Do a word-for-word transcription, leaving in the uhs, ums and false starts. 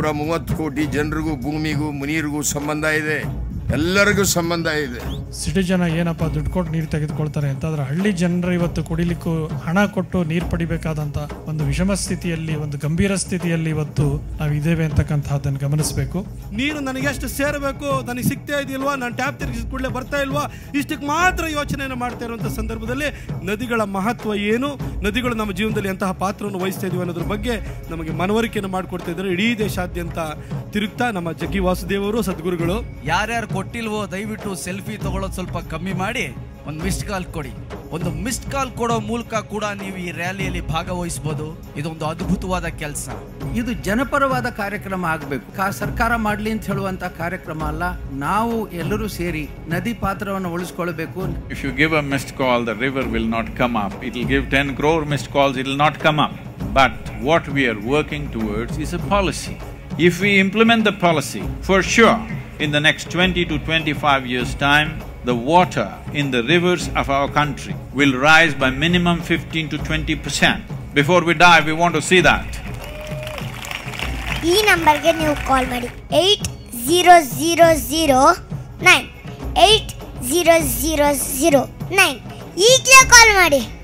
ಮೂವತ್ತು ಕೋಟಿ ಜನರಿಗೂ ಭೂಮಿಗೂ ನೀರಿಗೂ ಸಂಬಂಧ ಇದೆ, ಎಲ್ಲರಿಗೂ ಸಂಬಂಧ ಇದೆ. ಸಿಟಿ ಜನ ಏನಪ್ಪ ದುಡ್ಡು ಕೊಟ್ಟು ನೀರು ತೆಗೆದುಕೊಳ್ತಾರೆ ಅಂತಂದ್ರೆ ಹಳ್ಳಿ ಜನರು ಇವತ್ತು ಕುಡಿಲಿಕ್ಕೂ ಹಣ ಕೊಟ್ಟು ನೀರು ಪಡಿಬೇಕಾದಂತ ಒಂದು ವಿಷಮ ಸ್ಥಿತಿಯಲ್ಲಿ, ಒಂದು ಗಂಭೀರ ಸ್ಥಿತಿಯಲ್ಲಿ ಇವತ್ತು ನಾವು ಇದ್ದೇವೆ ಅಂತಕ್ಕಂಥದ್ದನ್ನು ಗಮನಿಸಬೇಕು. ನೀರು ನನಗೆ ಎಷ್ಟು ಸೇರಬೇಕು, ನನಗೆ ಸಿಗ್ತಾ ಇದೆಯಲ್ವಾ, ನಾನು ಟ್ಯಾಪ್ ತಿರುಗಿಸಿದ ಕೂಡಲೇ ಬರ್ತಾ ಇಲ್ವಾ, ಇಷ್ಟಕ್ಕೆ ಮಾತ್ರ ಯೋಚನೆಯನ್ನು ಮಾಡ್ತಾ ಇರುವಂಥ ಸಂದರ್ಭದಲ್ಲಿ ನದಿಗಳ ಮಹತ್ವ ಏನು, ನದಿಗಳು ನಮ್ಮ ಜೀವನದಲ್ಲಿ ಎಂತಹ ಪಾತ್ರವನ್ನು ವಹಿಸ್ತಾ ಇದೀವಿ ಅನ್ನೋದ್ರ ಬಗ್ಗೆ ನಮಗೆ ಮನವರಿಕೆಯನ್ನು ಮಾಡಿಕೊಡ್ತಾ ಇದ್ದಾರೆ. ಇಡೀ ದೇಶಾದ್ಯಂತ ತಿರುಗ್ತಾ ನಮ್ಮ ಜಗ್ಗಿ ವಾಸುದೇವ್ ಅವರು ಸದ್ಗುರುಗಳು. ಯಾರ್ಯಾರು ಕೊಟ್ಟಿಲ್ವೋ ದಯವಿಟ್ಟು ಸೆಲ್ಫಿ ತಗೊಳ್ಳೋದು ಸ್ವಲ್ಪ ಕಮ್ಮಿ ಮಾಡಿ ಒಂದು ಮಿಸ್ಡ್ ಕಾಲ್ ಕೊಡಿ. ಒಂದು ಮಿಸ್ಡ್ ಕಾಲ್ ಕೊಡೋ ಮೂಲಕ ಕೂಡ ನೀವು ಈ ರ್ಯಾಲಿಯಲ್ಲಿ ಭಾಗವಹಿಸಬಹುದು. ಇದೊಂದು ಅದ್ಭುತವಾದ ಕೆಲಸ. ಇದು ಜನಪರವಾದ ಕಾರ್ಯಕ್ರಮ ಆಗಬೇಕು, ಸರ್ಕಾರ ಮಾಡಲಿ ಅಂತ ಹೇಳುವಂತ ಕಾರ್ಯಕ್ರಮ ಅಲ್ಲ. ನಾವು ಎಲ್ಲರೂ ಸೇರಿ ನದಿ ಪಾತ್ರವನ್ನು ಉಳಿಸಿಕೊಳ್ಳಬೇಕು. If you give a missed call, the river will not come up. It will give ten crore missed calls, it will not come up. But what we are working towards is a policy. If we implement the policy, for sure, in the next twenty to twenty-five years' time, the water in the rivers of our country will rise by minimum fifteen to twenty percent. Before we die, we want to see that. ಈ ನಂಬರ್ಗೆ ನೀವು call ಮಾಡಿ eight zero zero zero nine eight zero zero zero nine ಈಗಲೇ call ಮಾಡಿ.